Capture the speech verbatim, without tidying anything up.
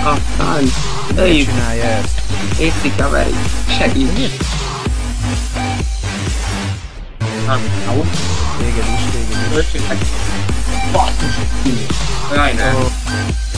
Aztán... Miért csinálja ezt? Éci kaveri. Segíts. Na, au. Téged is, téged is. Öcsötek. Basszus. Jaj, nem.